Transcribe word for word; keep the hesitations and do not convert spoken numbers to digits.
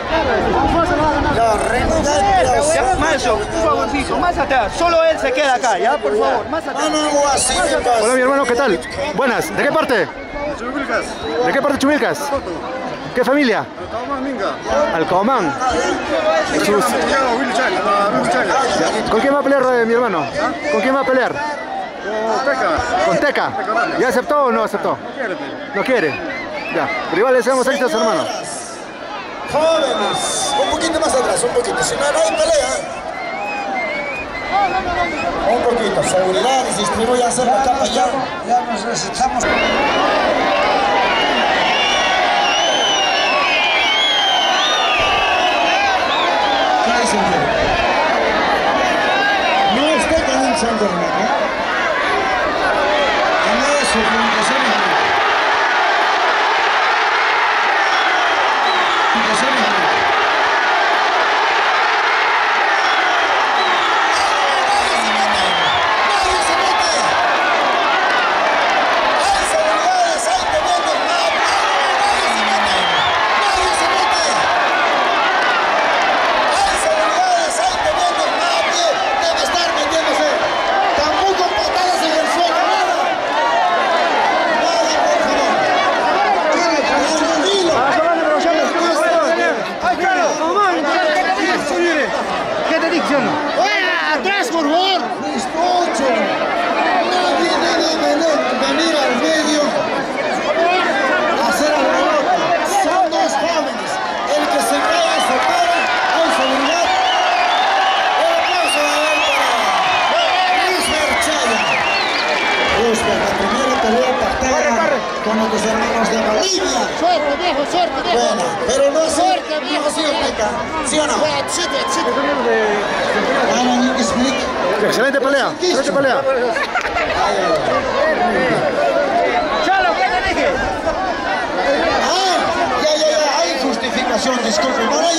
Ya, renunciar. Ya, Maestro, un favorcito, más atrás. Solo él se queda acá, ya, por favor, más atrás. Hola mi hermano, ¿qué tal? Buenas, ¿de qué parte? Chubilcas. ¿De qué parte de Chubilcas? ¿Qué familia? Alcomán. Sus- ¿Con quién va a pelear eh, mi hermano? ¿Con quién va a pelear? ¿Con Teca? ¿Ya aceptó o no aceptó? No quiere. Ya, pero igual le deseamos éxitos, hermano. Jóvenes, un poquito más atrás, un poquito. Si no, no hay pelea. Un poquito, seguridad, distribuyanse la capa ya. Ya nos necesitamos. No estoy con un santo hermano. No es su comunicación. ¡Atrás, por favor! ¡Escuchen! Nadie debe venir, venir al medio a hacer alboroto. Son dos jóvenes. El que se cae se para. Hay seguridad. El aplauso de él para Luis Merchaya. Luis, la primera pelea pactada con los hermanos de Bolivia. ¡Suerte, viejo, suerte, viejo! Bueno, pero no ha sido, Suerte, viejo, no ha sido suerte. Teca. ¿Sí o no? Exit, exit. Alan, you can speak. Excelente pelea, excelente pelea. Chalo, ¿qué te dije? Ah, ya, ya, ya, hay justificación, disculpe. Para